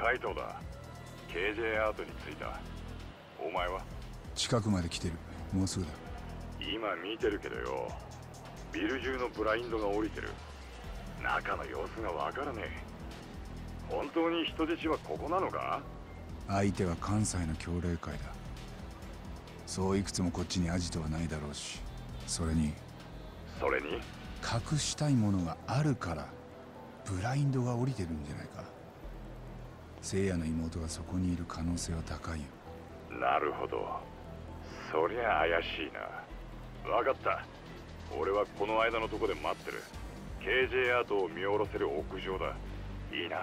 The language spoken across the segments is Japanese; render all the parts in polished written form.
海藤だ。 KJ アートに着いた。お前は？ 近くまで来てる。もうすぐだ。 今見てるけどよ、ビル中のブラインドが降りてる。中の様子がわからねえ。本当に人質はここなのか？ 相手は関西の協励会だ。そういくつもこっちにアジトはないだろうし、それに隠したいものがあるからブラインドが降りてるんじゃないか。聖夜の妹がそこにいる可能性は高いよ。 なるほど、そりゃ怪しいな。分かった、俺はこの間のとこで待ってる。 KJ アートを見下ろせる屋上だ。いいな。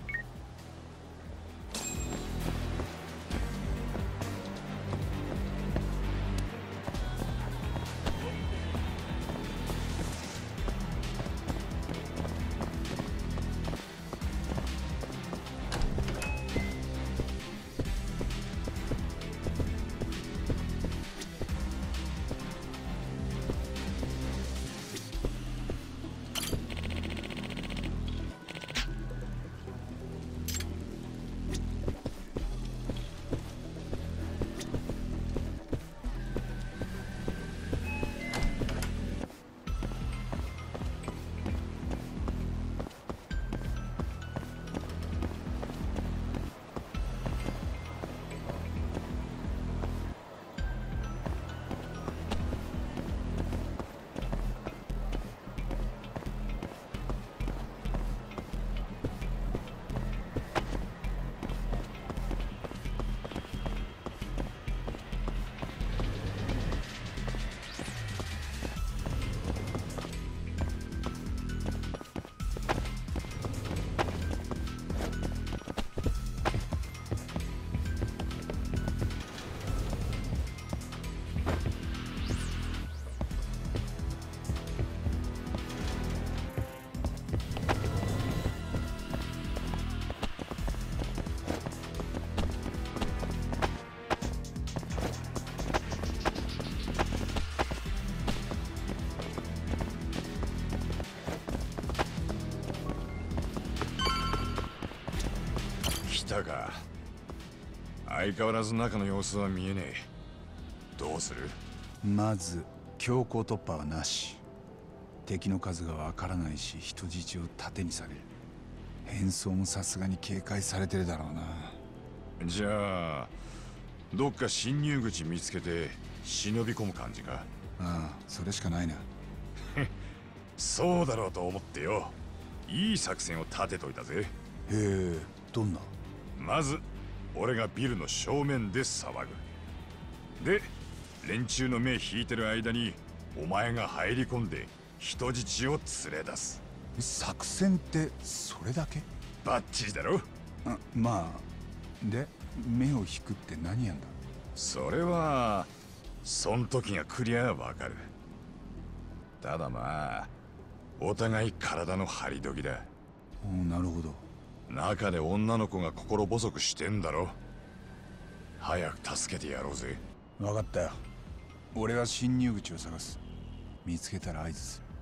たか。相変わらず中の様子は見えねえ。どうする？ まず強行突破はなし。敵の数がわからないし、人質を盾にされる。変装もさすがに警戒されてるだろうな。 じゃあどっか侵入口見つけて忍び込む感じか？ ああ、それしかないな。 そうだろうと思ってよ、いい作戦を立てといたぜ。 へえ、どんな？ まず俺がビルの正面で騒ぐ。で連中の目引いてる間にお前が入り込んで人質を連れ出す。 作戦ってそれだけ？ バッチリだろ。 まあで目を引くって何やんだ？ それはそん時が来りゃわかる。ただまあお互い体の張り時だ。 なるほど。 中で女の子が心細くしてんだろ。早く助けてやろうぜ。 分かったよ。俺は侵入口を探す。見つけたら合図する。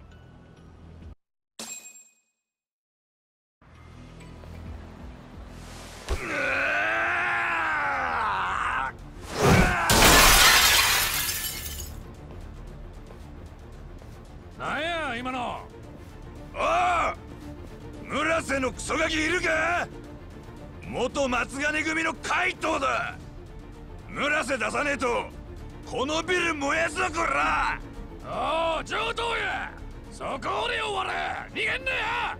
なんや今の。おお、村瀬のクソガキいるか？元松金組の怪盗だ。村瀬出さねえとこのビル燃やすぞこら。おお、上等や。そこで終われ。逃げんなや。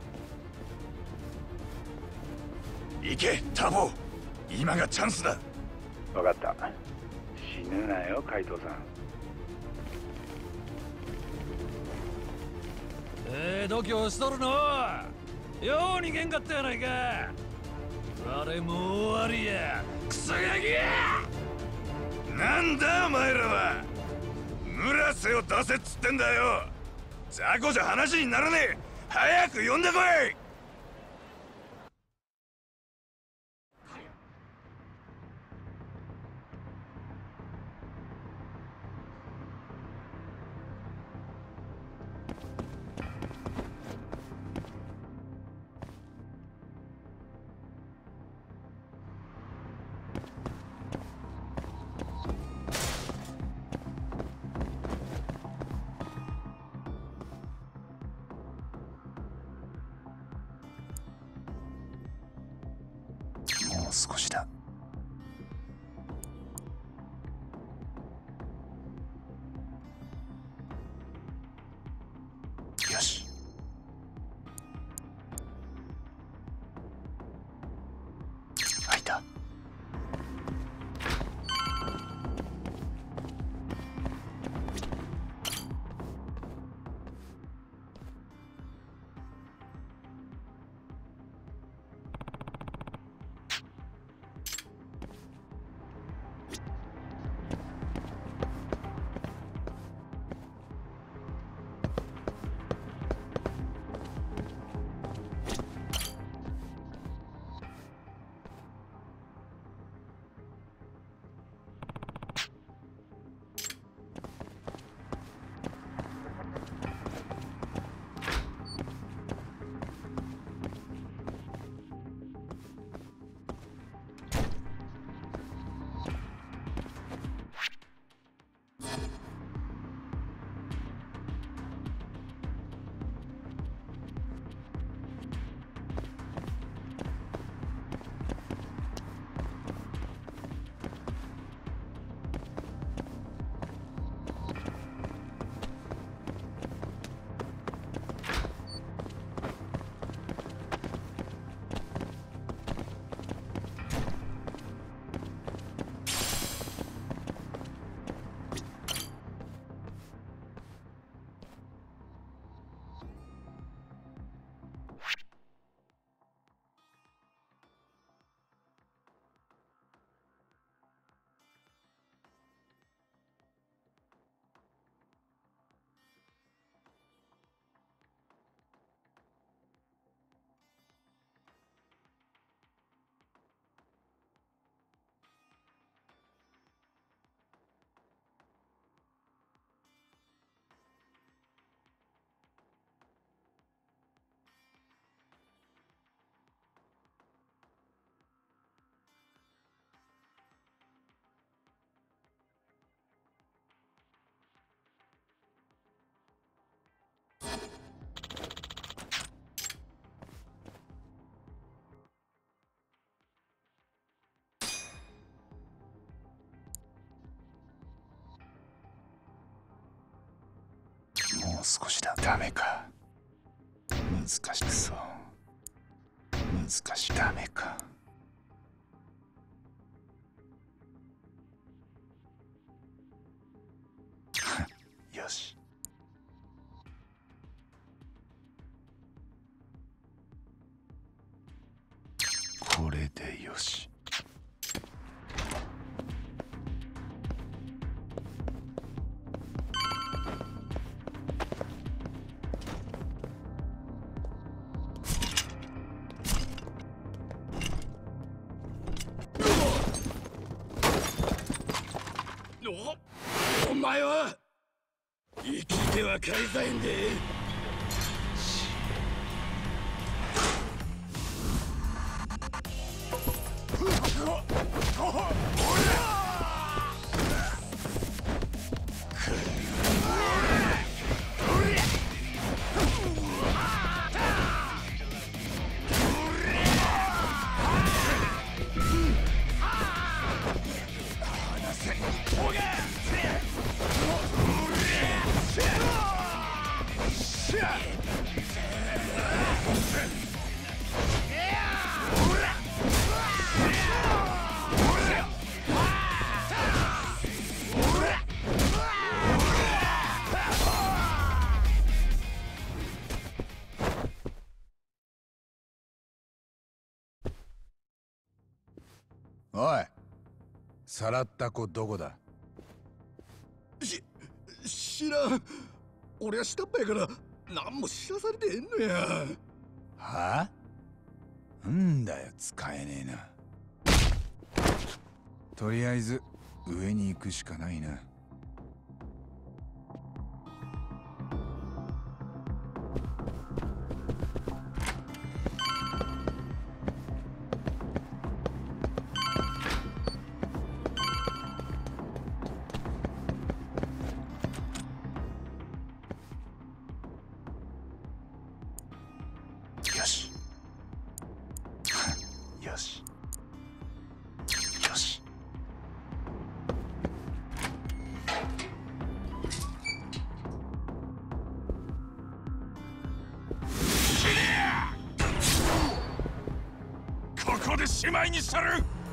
行けタボ、今がチャンスだ。 分かった、死ぬなよ海藤さん。 度胸しとるの。よう逃げんかったやないか。あれもう終わりや、クソガキや。 なんだお前らは。村瀬を出せっつってんだよ。雑魚じゃ話にならねえ。早く呼んでこい。 少しだ。よし。開いた。もう少しだ。ダメか。難しくそう。難しい。ダメか。よし。これでよし。 お前は生きては帰りたいんで。 おい、さらった子どこだ？ 知らん。俺は下っ端やから何も知らされてへんのや。 はあ？んだよ、使えねえな。とりあえず上に行くしかないな。よし。よし。 しまいにしたる。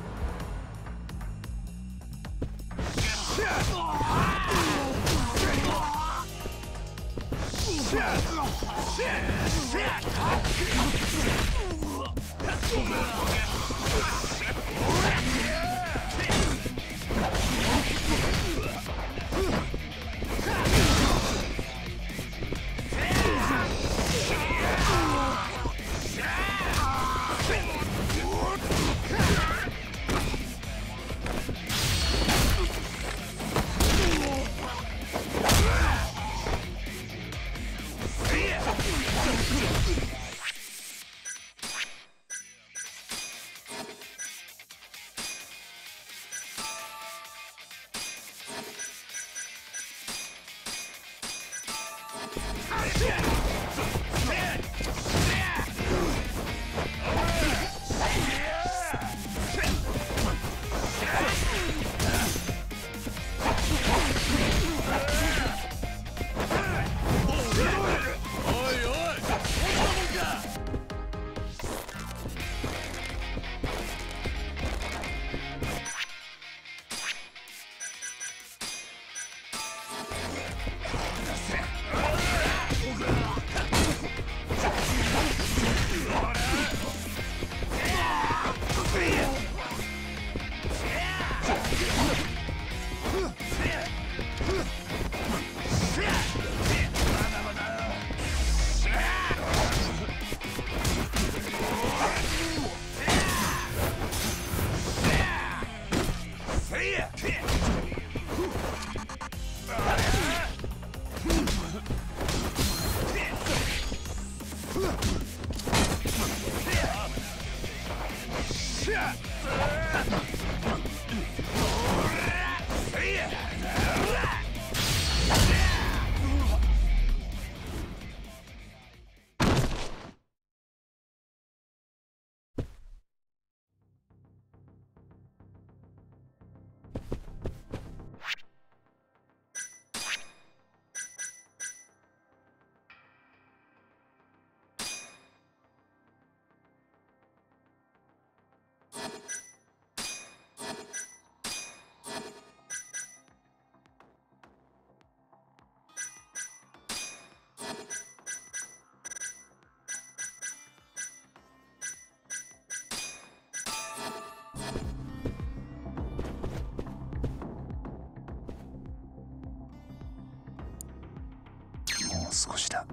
もう少しだ。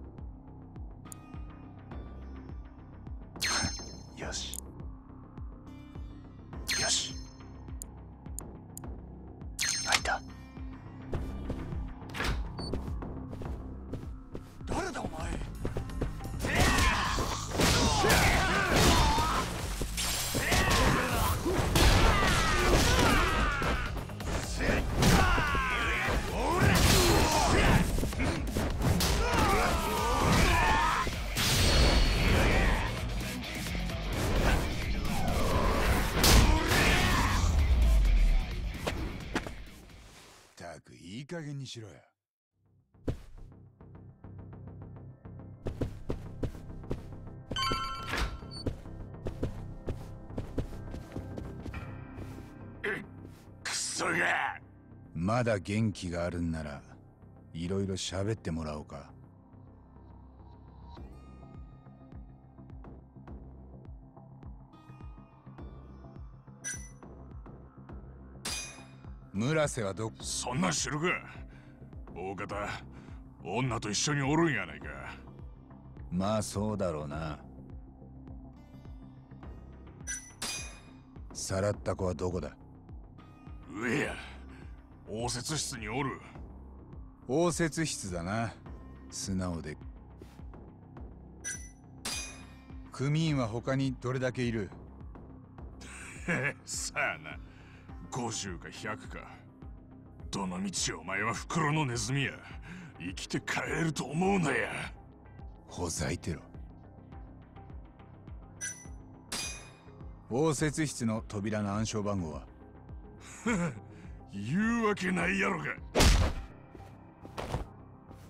よしよし、開いた。 誰だお前。 ったくいい加減にしろよ。 クソが。 まだ元気があるんならいろいろ喋ってもらおうか。村瀬はどこ？ そんなん知るか。大方女と一緒におるんやないか。 まあそうだろうな。さらった子はどこだ？ 上や。応接室におる。 応接室だな。素直で。組員は他にどれだけいる？ さあな、50か100か。どの道お前は袋のネズミや。生きて帰れると思うなや。 ほざいてろ。応接室の扉の暗証番号は？ 言うわけないやろが。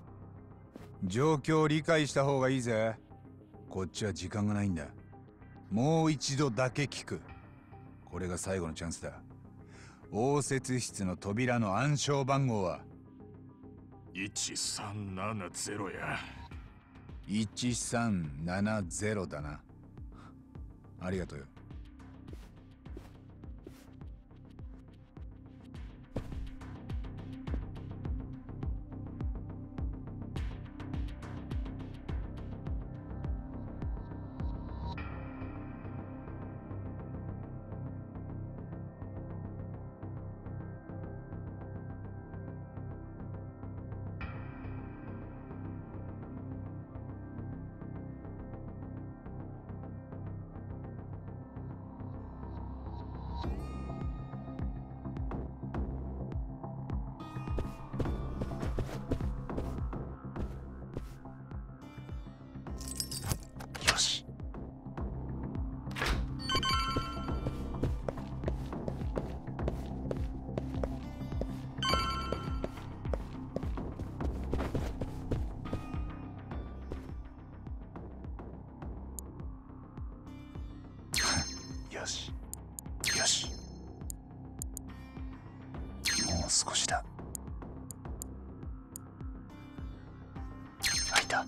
状況を理解した方がいいぜ。こっちは時間がないんだ。 もう一度だけ聞く。これが最後のチャンスだ。応接室の扉の暗証番号は 1370や。 1370だな。ありがとうよ。 よし。 よし。よし。もう少しだ。開いた。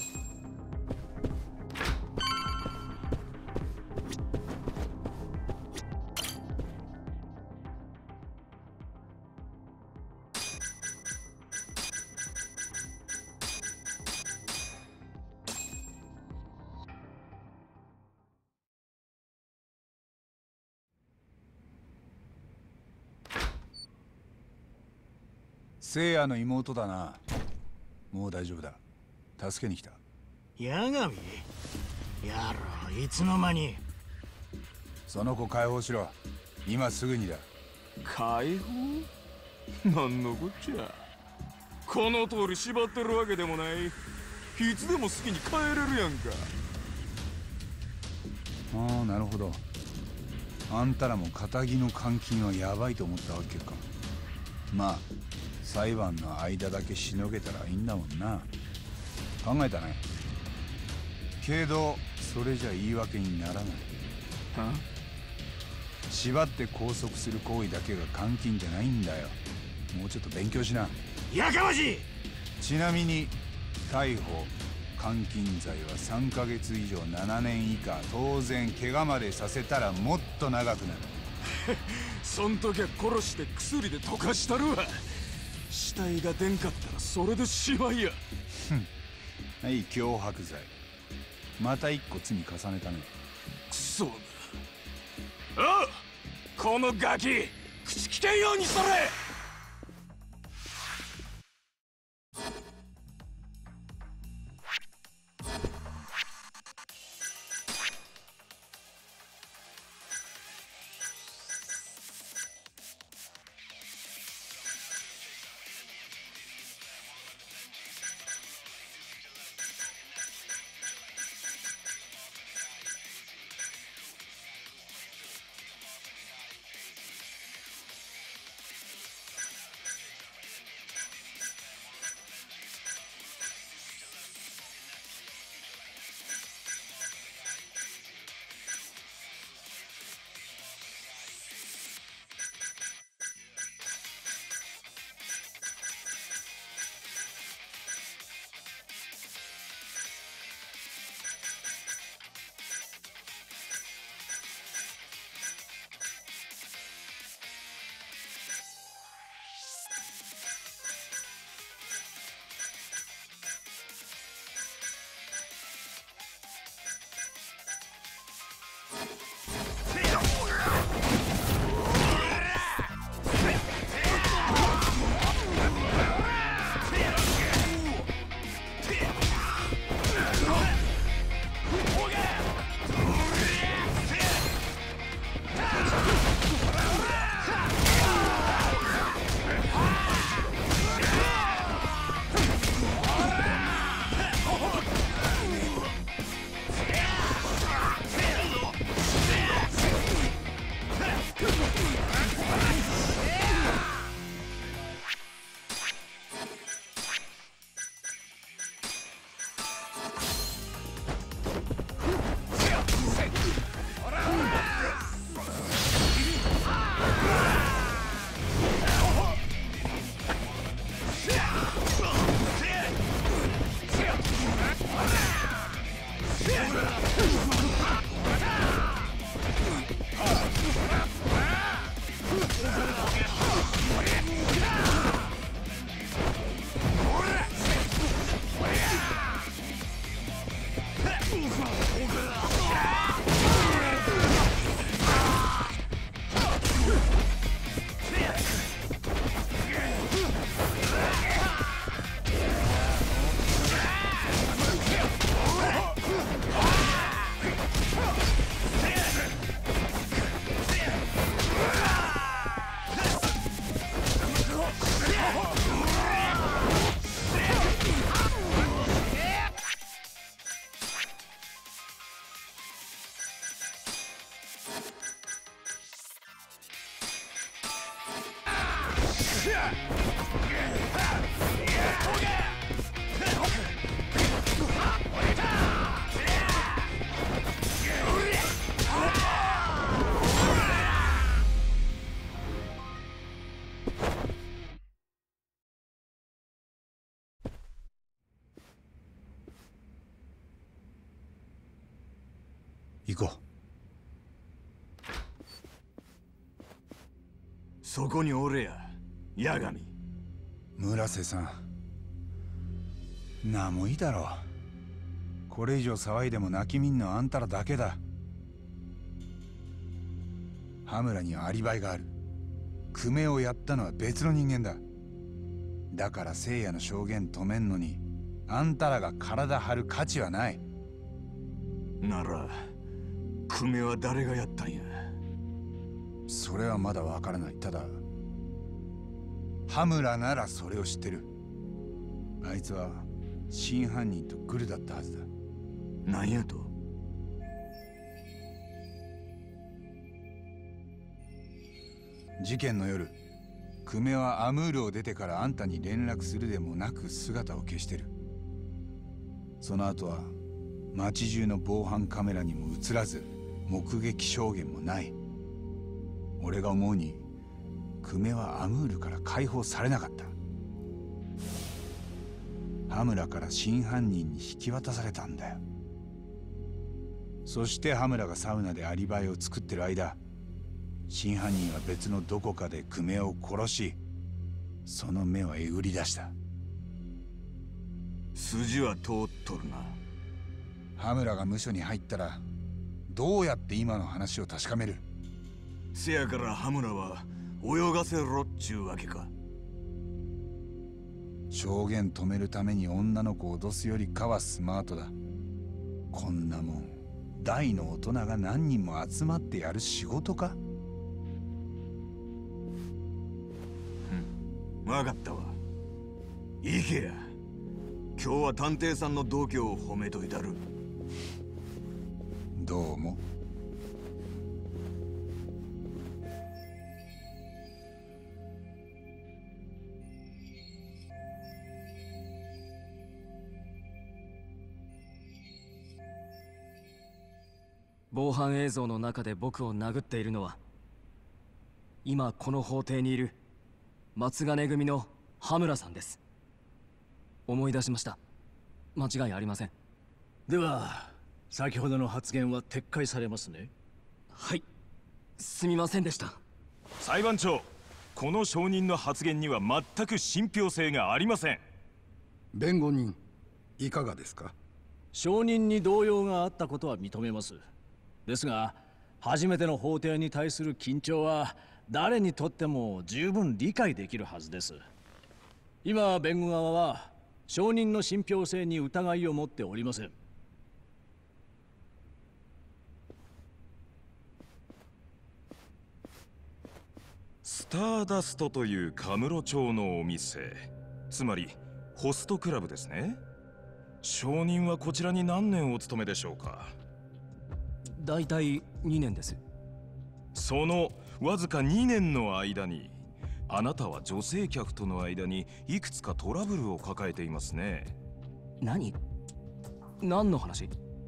聖夜の妹だな。もう大丈夫だ。助けに来た。 八神？やろ、いつの間に。 その子解放しろ。今すぐにだ。 解放？なんのこっちゃ。この通り縛ってるわけでもない。いつでも好きに帰れるやんか。 ああ、なるほど。あんたらも堅気の監禁はヤバいと思ったわけか。まあ裁判の間だけしのげたらいいんだもんな。考えたね。けどそれじゃ言い訳にならない。 は？ 縛って拘束する行為だけが監禁じゃないんだよ。もうちょっと勉強しな。 やかましい！ ちなみに逮捕監禁罪は3ヶ月以上7年以下。当然怪我までさせたらもっと長くなる。 そん時は殺して薬で溶かしたるわ。死体が出んかったらそれでしまいや。 はい、脅迫罪。また一個罪重ねたね。 くそな。あっ、このガキ口聞けんようにそれ。 行こう。 そこにおれや、八神。 村瀬さん、なんもいいだろう。これ以上騒いでも泣きみんのはあんたらだけだ。羽村にはアリバイがある。久米をやったのは別の人間だ。だから聖夜の証言止めんのにあんたらが体張る価値はない。 なら久米は誰がやったんや。 それはまだわからない。ただ羽村ならそれを知ってる。あいつは真犯人とグルだったはずだ。 なんやと。 事件の夜、久米はアムールを出てからあんたに連絡するでもなく姿を消してる。その後は街中の防犯カメラにも映らず、目撃証言もない。俺が思うに久米はアムールから解放されなかった。羽村から真犯人に引き渡されたんだよ。そして羽村がサウナでアリバイを作ってる間、真犯人は別のどこかで久米を殺し、その目をえぐり出した。 筋は通っとるな。 羽村が無所に入ったらどうやって今の話を確かめる。 せやから羽村は泳がせろっちゅうわけか。 証言止めるために女の子を脅すよりかはスマートだ。こんなもん大の大人が何人も集まってやる仕事か。 分かったわ。行けや。今日は探偵さんの度胸を褒めといたる。 どうも。 防犯映像の中で僕を殴っているのは、今この法廷にいる松金組の羽村さんです。思い出しました。間違いありません。 では先ほどの発言は撤回されますね。 はい、すみませんでした。 裁判長、この証人の発言には全く信憑性がありません。 弁護人、いかがですか。 証人に動揺があったことは認めます。ですが初めての法廷に対する緊張は誰にとっても十分理解できるはずです。今弁護側は証人の信憑性に疑いを持っておりません。 スターダストというカムロ町のお店、つまりホストクラブですね。証人はこちらに何年お勤めでしょうか。 だいたい2年です。 そのわずか2年の間にあなたは女性客との間にいくつかトラブルを抱えていますね。 何の話？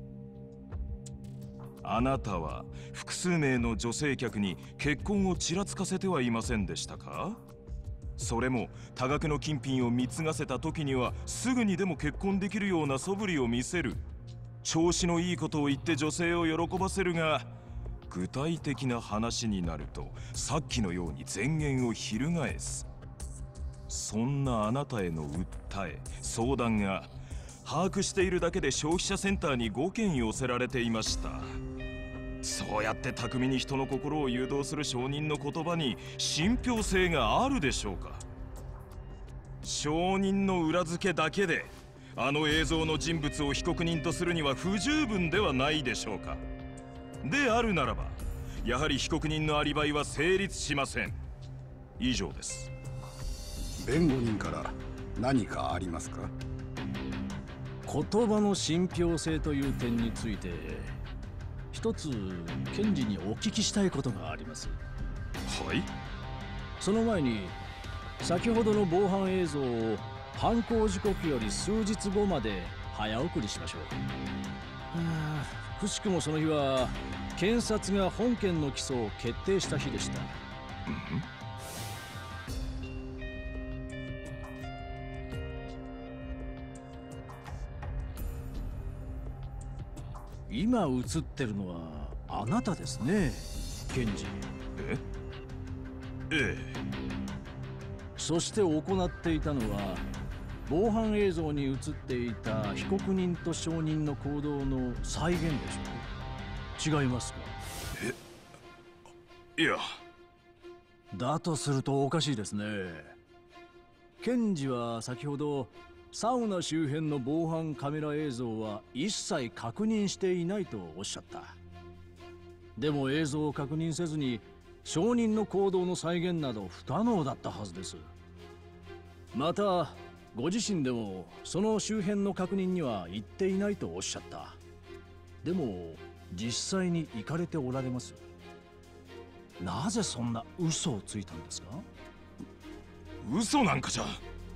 あなたは複数名の女性客に結婚をちらつかせてはいませんでしたか？それも多額の金品を貢がせた時にはすぐにでも結婚できるような素振りを見せる。調子のいいことを言って女性を喜ばせるが、 具体的な話になるとさっきのように前言を翻す。そんなあなたへの訴え相談が把握しているだけで消費者センターに5件寄せられていました。そうやって巧みに人の心を誘導する証人の言葉に信憑性があるでしょうか。証人の裏付けだけであの映像の人物を被告人とするには不十分ではないでしょうか。であるならばやはり被告人のアリバイは成立しません。以上です。 弁護人から何かありますか？ 言葉の信憑性という点について一つ検事にお聞きしたいことがあります。 はい。 その前に先ほどの防犯映像を犯行時刻より数日後まで早送りしましょう。くしくもその日は検察が本件の起訴を決定した日でした。今映ってるのはあなたですね、検事。 ええ。 そして行っていたのは防犯映像に映っていた被告人と証人の行動の再現でしょう。違いますか？ いや。 だとするとおかしいですね。検事は先ほどサウナ周辺の防犯カメラ映像は一切確認していないとおっしゃった。でも映像を確認せずに証人の行動の再現など不可能だったはずです。またご自身でもその周辺の確認には行っていないとおっしゃった。でも実際に行かれておられます。なぜそんな嘘をついたんですか？ 嘘なんかじゃ。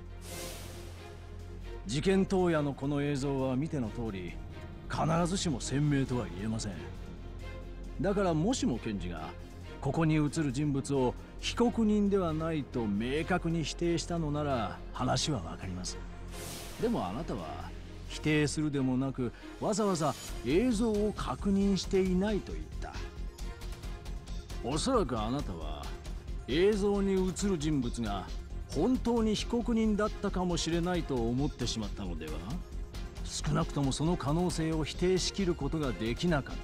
事件当夜のこの映像は見ての通り必ずしも鮮明とは言えません。だからもしも検事がここに映る人物を被告人ではないと明確に否定したのなら話はわかります。でもあなたは否定するでもなくわざわざ映像を確認していないと言った。おそらくあなたは映像に映る人物が本当に被告人だったかもしれないと思ってしまったのでは？少なくともその可能性を否定しきることができなかった。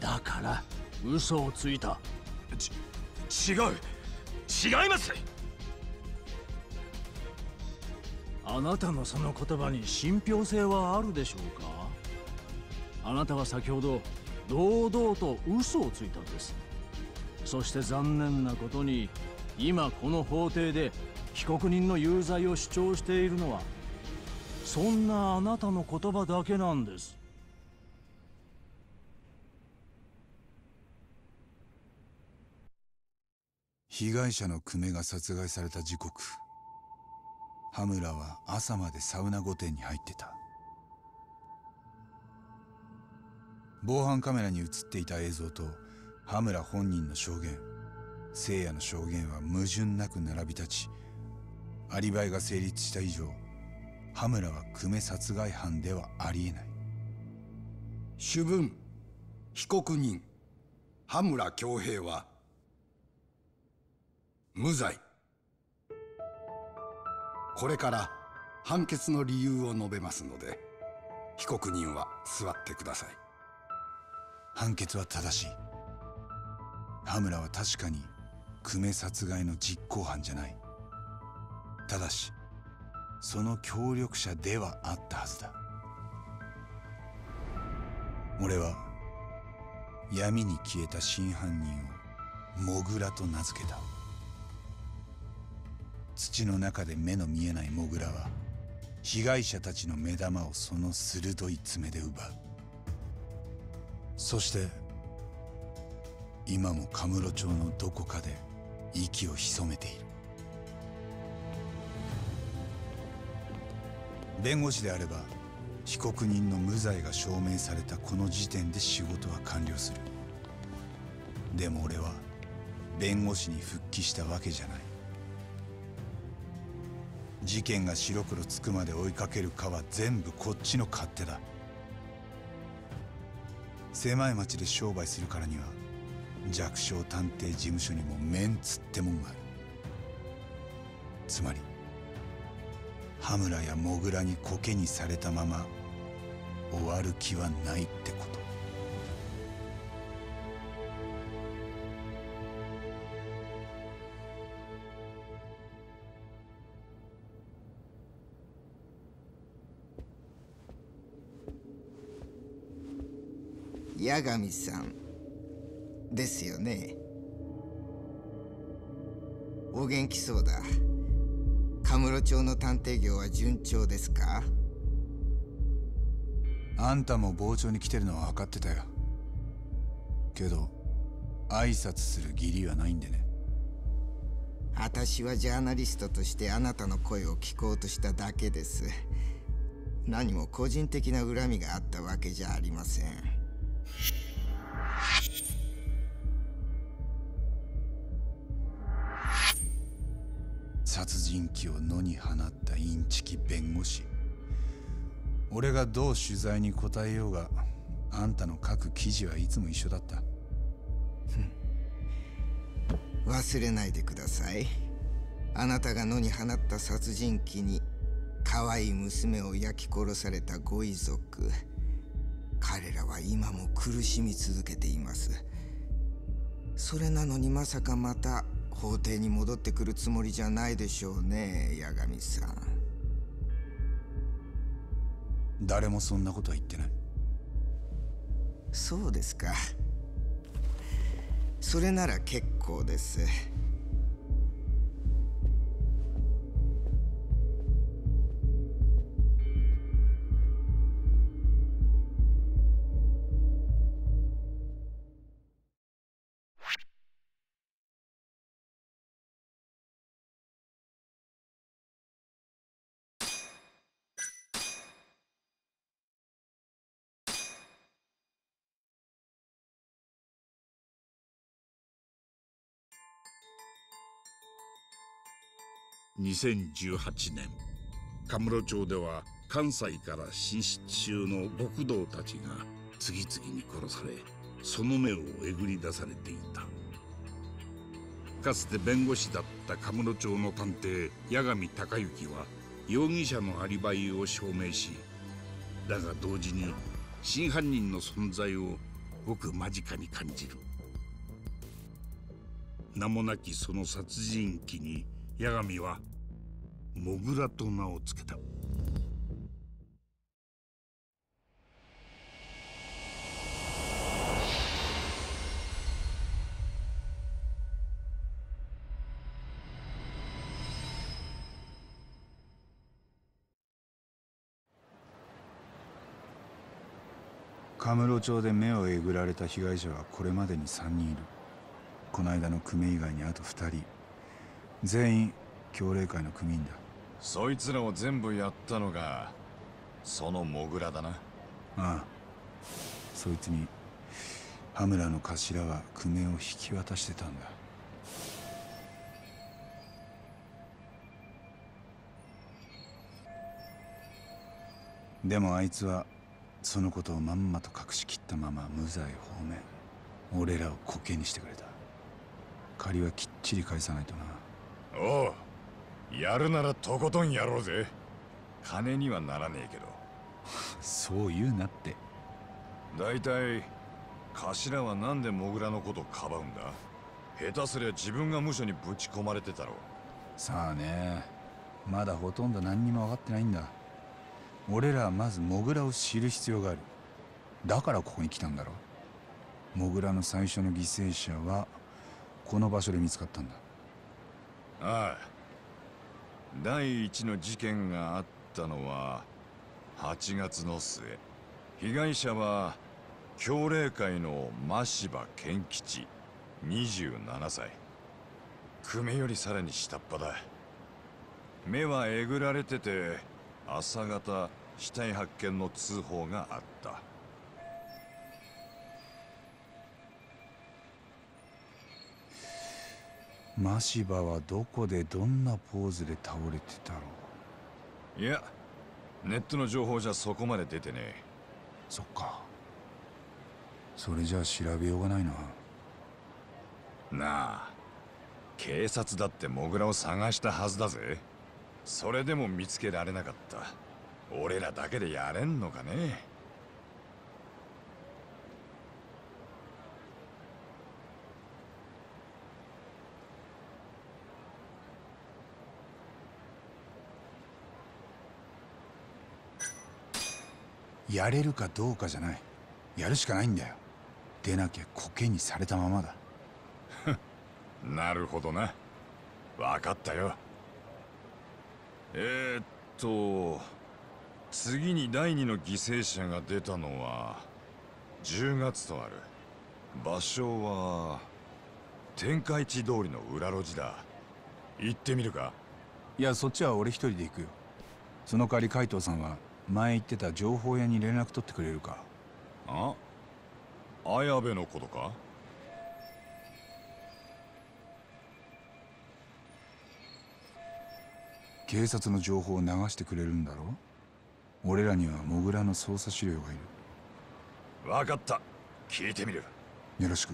だから嘘をついた。 違います。 あなたのその言葉に信憑性はあるでしょうか？あなたは先ほど堂々と嘘をついたんです。そして残念なことに今この法廷で被告人の有罪を主張しているのはそんなあなたの言葉だけなんです。 被害者の久米が殺害された時刻、羽村は朝までサウナ御殿に入ってた。防犯カメラに映っていた映像と羽村本人の証言、聖夜の証言は矛盾なく並び立ち、アリバイが成立した以上羽村は久米殺害犯ではありえない。 主文、被告人羽村恭平は無罪。これから判決の理由を述べますので被告人は座ってください。 判決は正しい。羽村は確かに久米殺害の実行犯じゃない。ただしその協力者ではあったはずだ。俺は闇に消えた真犯人をモグラと名付けた。土の中で目の見えないモグラは被害者たちの目玉をその鋭い爪で奪う。そして今もカムロ町のどこかで息を潜めている。弁護士であれば被告人の無罪が証明されたこの時点で仕事は完了する。でも俺は弁護士に復帰したわけじゃない。事件が白黒つくまで追いかけるかは全部こっちの勝手だ。 狭い町で商売するからには弱小探偵事務所にもメンツってもんがある。つまり羽村やモグラにコケにされたまま終わる気はないってこと。 八神さんですよね。お元気そうだ。カムロ町の探偵業は順調ですか？ あんたも傍聴に来てるのは分かってたよ。けど挨拶する義理はないんでね。 私はジャーナリストとしてあなたの声を聞こうとしただけです。何も個人的な恨みがあったわけじゃありません。 殺人鬼を野に放ったインチキ弁護士。俺がどう取材に答えようがあんたの書く記事はいつも一緒だった。 忘れないでください。あなたが野に放った殺人鬼に可愛い娘を焼き殺されたご遺族、彼らは今も苦しみ続けています。それなのにまさかまた法廷に戻ってくるつもりじゃないでしょうね、八神さん。 誰もそんなことは言ってない。 そうですか。それなら結構です。 2018年、カムロ町では関西から進出中の極道たちが次々に殺され、その目をえぐり出されていた。かつて弁護士だったカムロ町の探偵八神隆之は容疑者のアリバイを証明し、だが同時に真犯人の存在をごく間近に感じる。名もなきその殺人鬼に八神はモグラと名を付けた。 カムロ町で目をえぐられた被害者はこれまでに3人いる。この間の組以外にあと2人。全員協励会の組員だ。 そいつらを全部やったのがそのモグラだな。 ああ、そいつに羽村の頭は久米を引き渡してたんだ。でもあいつはそのことをまんまと隠しきったまま無罪放免。俺らをコケにしてくれた。借りはきっちり返さないとな。 おう、やるならとことんやろうぜ。金にはならねえけど。 そう言うなって。 だいたい頭はなんでモグラのことかばうんだ。下手すりゃ自分が無所にぶち込まれてたろ。 さあね、まだほとんど何にも分かってないんだ。俺らはまずモグラを知る必要がある。だからここに来たんだろ。モグラの最初の犠牲者はこの場所で見つかったんだ。 ああ、第一の事件があったのは8月の末。被害者は協励会の真柴健吉27歳。久米よりさらに下っ端だ。目はえぐられてて朝方死体発見の通報があった。 真柴はどこでどんなポーズで倒れてたろう。いや、ネットの情報じゃそこまで出てねえ。 そっか。 それじゃあ調べようがないな。 なあ、警察だってモグラを探したはずだぜ。それでも見つけられなかった。俺らだけでやれんのかね。 やれるかどうかじゃない。やるしかないんだよ。でなきゃコケにされたままだ。 なるほどな。分かったよ。次に第2の犠牲者が出たのは10月とある。場所は天下一通りの裏路地だ。行ってみるか？ いや、そっちは俺一人で行くよ。その代わり海藤さんは前言ってた情報屋に連絡取ってくれるか？ あ？綾部のことか？ 警察の情報を流してくれるんだろ？俺らにはモグラの捜査資料がいる。分かった。聞いてみる。 よろしく。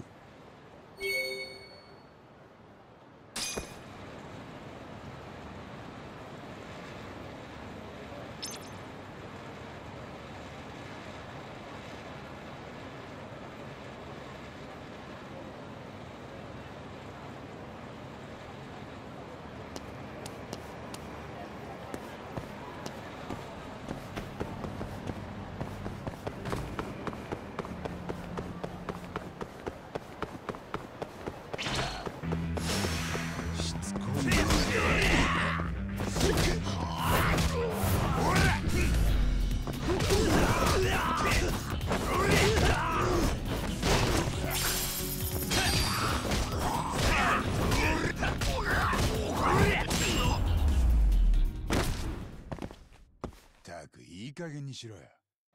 いい加減にしろよ。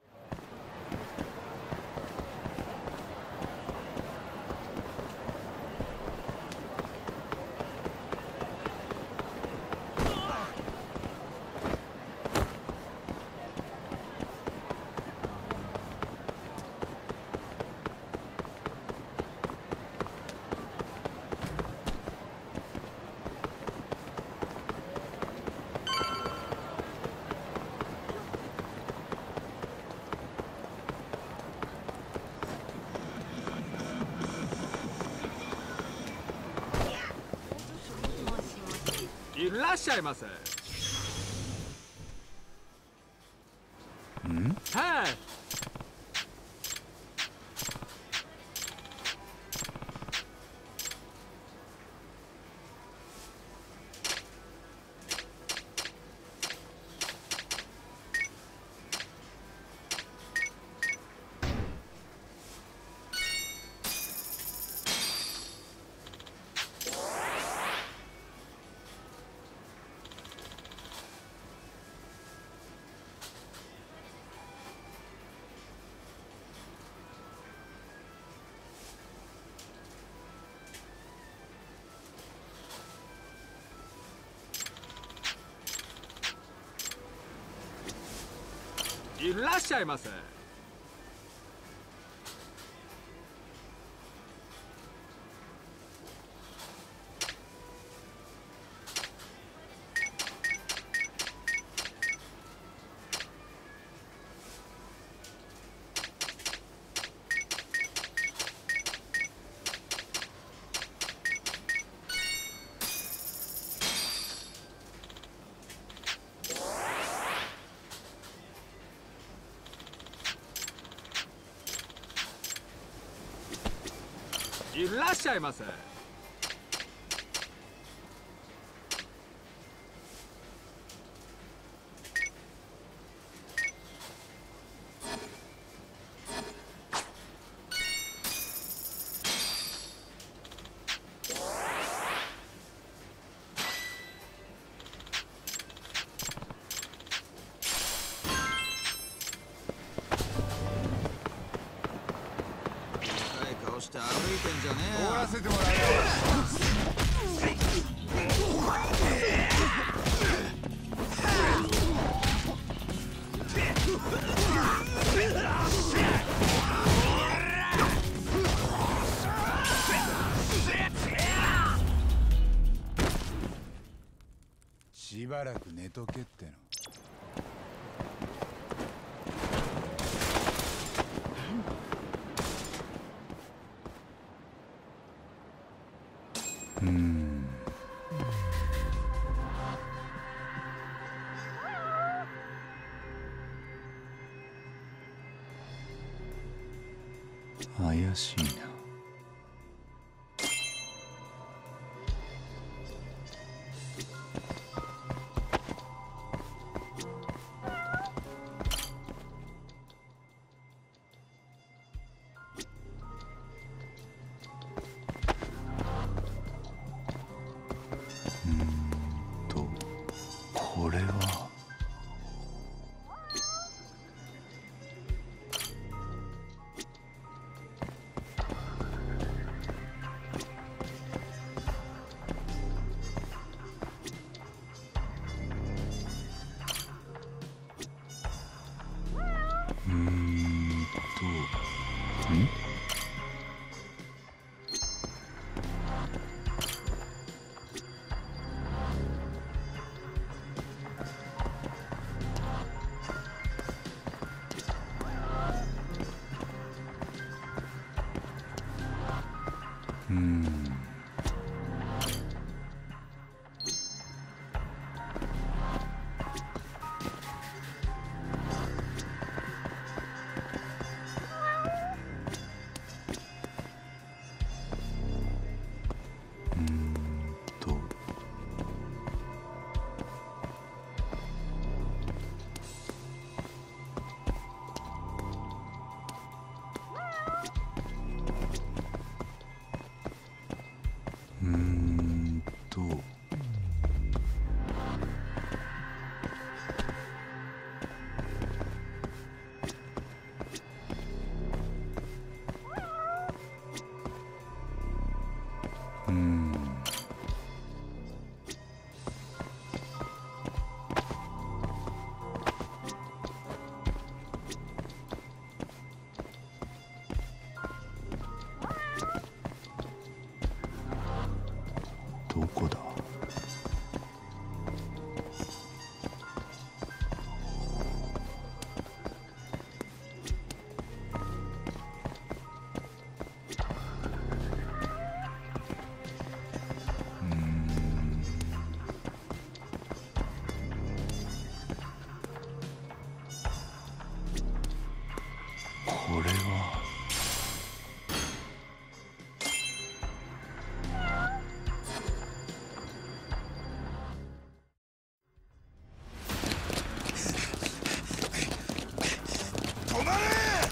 いらっしゃいませ。はい。いらっしゃいませ。いらっしゃいませ。 して歩いてんじゃねえよ。 終わらせてもらえよ。 しばらく寝とけっての。怪しいな。これはどこだ？これは止まれ！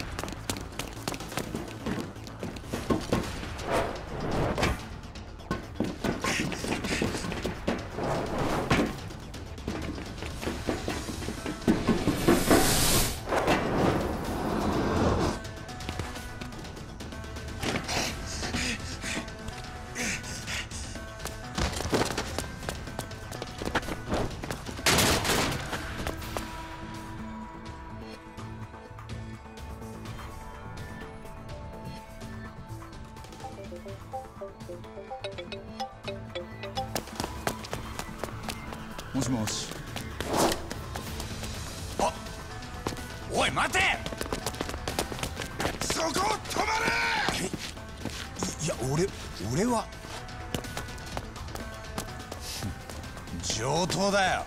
もしもし。 あ、おい待て！そこを止まれ！ いや俺は上等だよ。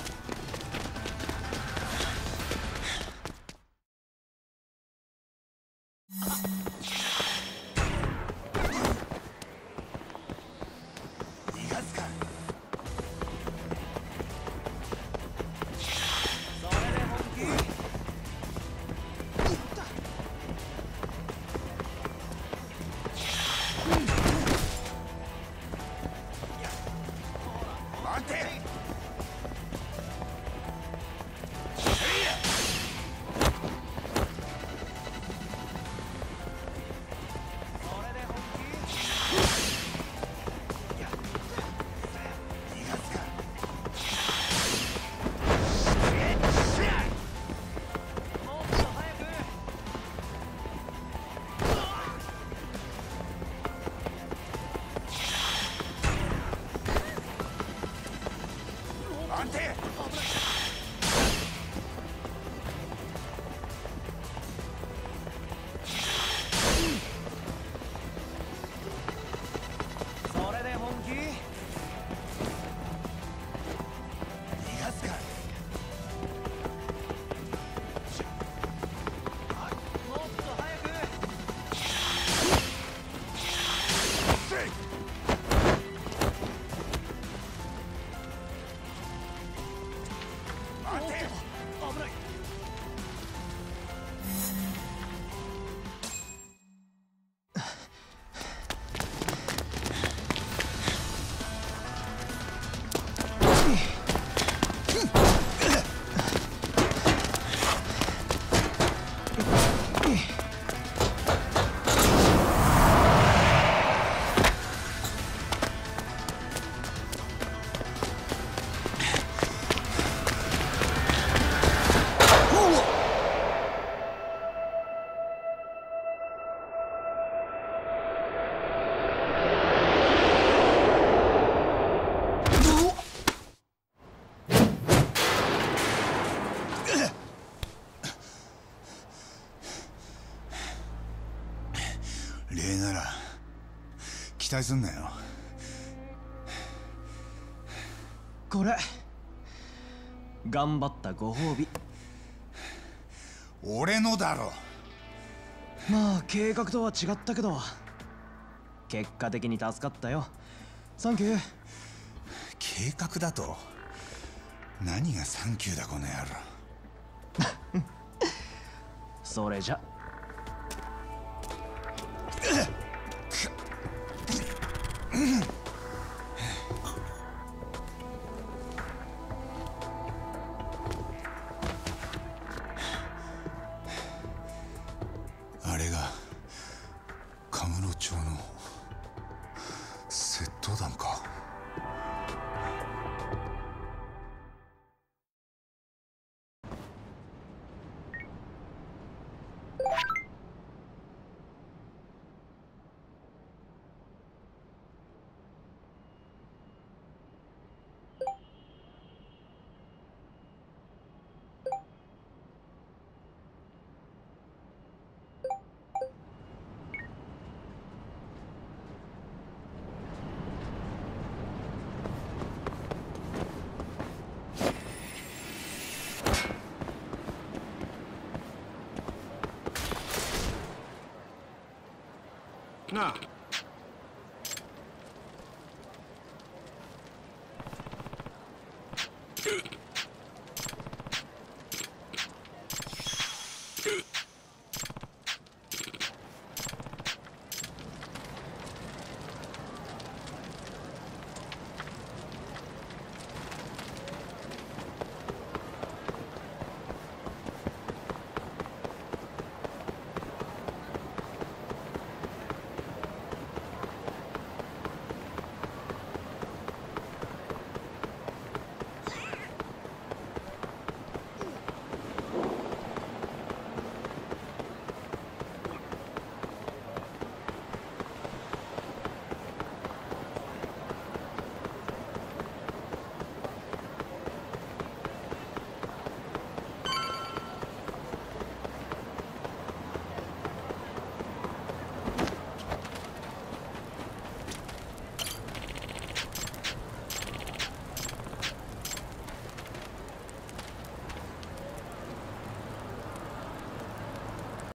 逃がすか。待て！ 安定。 それで本気？逃がすか。もっと早く。 待て。 危ない。 礼なら期待すんなよ。 これ頑張ったご褒美。 俺のだろ。 まあ計画とは違ったけど結果的に助かったよ。サンキュー。 計画だと？何がサンキューだこの野郎。 それじゃあれがカムロ町の窃盗団か。 なあ。